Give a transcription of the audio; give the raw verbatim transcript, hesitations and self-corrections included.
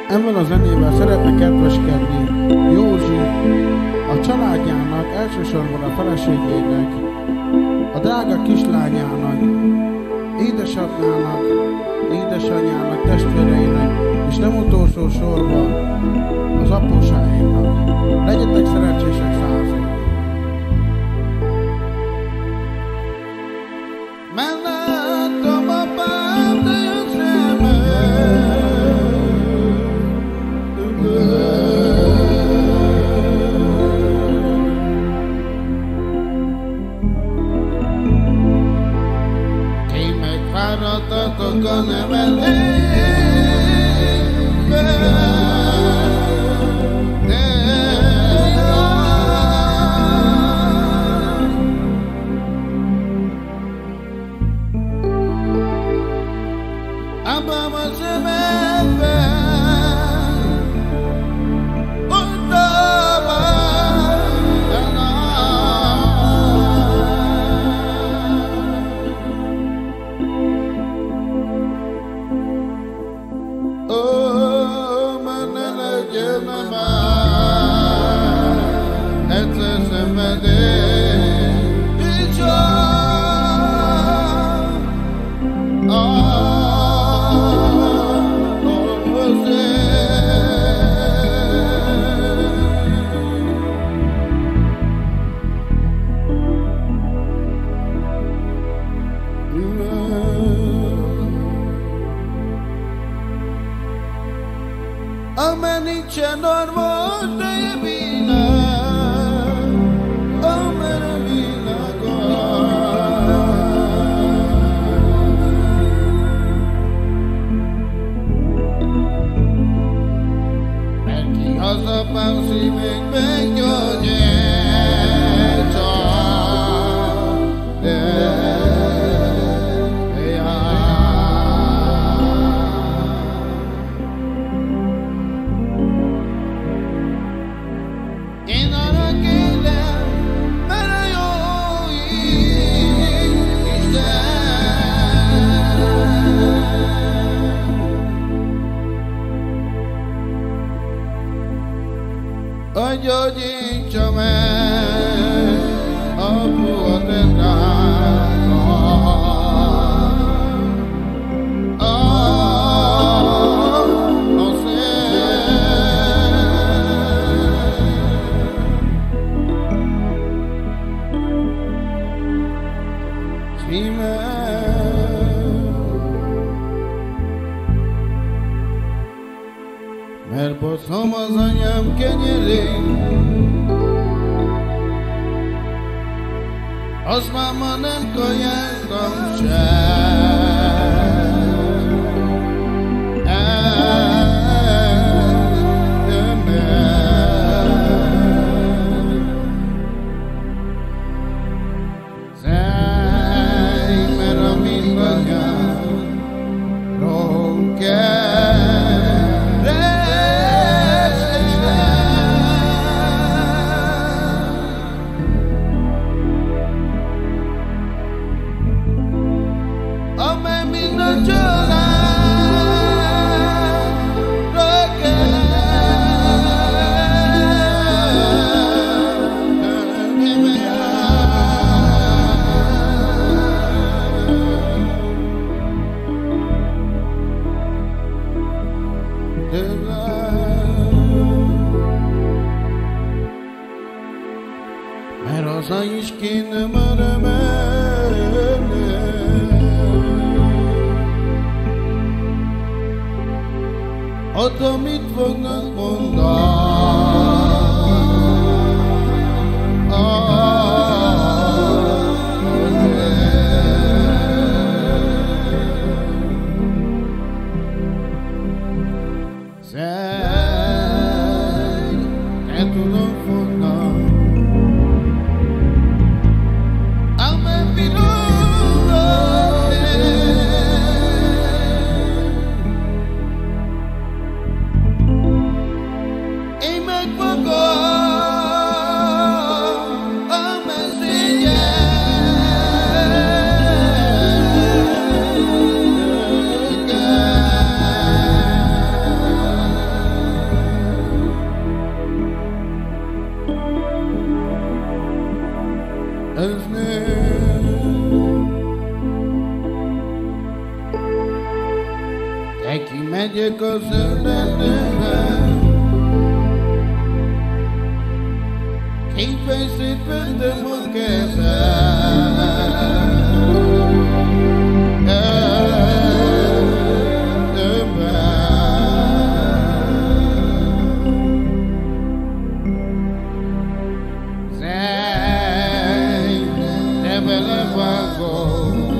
Ezzel a zenével szeretne kedveskedni Józsi a családjának, elsősorban a feleségének, a drága kislányának, édesapjának, édesanyjának, testvéreinek, és nem utolsó sorban az apósáinak. Legyetek szerencsések százal! Mellettem apám, de jössz Ti megfáradtatok a nevelésbe, abban a szememben amen nincsen orvos, de világ, amen a világon. Mert ki az apám szívekben gyógyít csak, de én arra kérem, mert a jó Isten a gyógyítsa meg apu a te drága, a mert bosszom az anyám kenyerén, azt már ma nem kajáltam sem. Szej, mert a mindannyian kell. Mert haza is kéne már menni, oda mit fognak mondani? Szej, te tudom fognak, amen bilódom én. Neki megyek a zöldendőbe, képen szétventem a kezem. Zaj, te belevágom